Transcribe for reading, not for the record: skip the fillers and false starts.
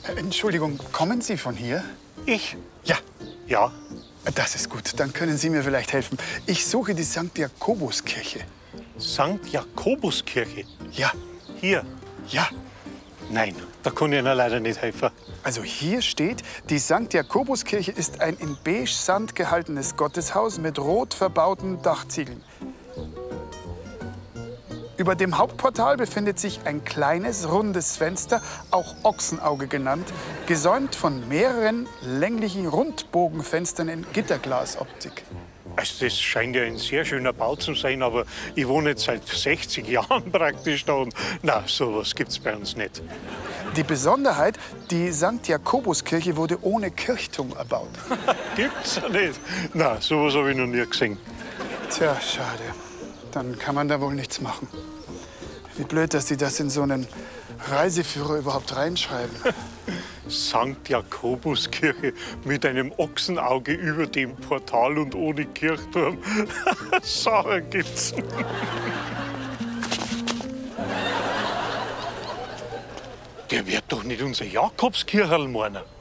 Entschuldigung, kommen Sie von hier? Ich? Ja. Ja. Das ist gut, dann können Sie mir vielleicht helfen. Ich suche die St. Jakobuskirche. St. Jakobuskirche? Ja. Hier? Ja. Nein, da kann ich Ihnen leider nicht helfen. Also hier steht, die St. Jakobuskirche ist ein in beige Sand gehaltenes Gotteshaus mit rot verbauten Dachziegeln. Über dem Hauptportal befindet sich ein kleines, rundes Fenster, auch Ochsenauge genannt, gesäumt von mehreren länglichen Rundbogenfenstern in Gitterglasoptik. Also das scheint ja ein sehr schöner Bau zu sein, aber ich wohne jetzt seit 60 Jahren praktisch da und na, sowas gibt's bei uns nicht. Die Besonderheit, die St. Jakobuskirche wurde ohne Kirchturm erbaut. Gibt's ja nicht. Na, sowas habe ich noch nie gesehen. Tja, schade. Dann kann man da wohl nichts machen. Wie blöd, dass Sie das in so einen Reiseführer überhaupt reinschreiben. St. Jakobuskirche mit einem Ochsenauge über dem Portal und ohne Kirchturm. Sachen gibt's. Der wird doch nicht unser Jakobskircherl meinen.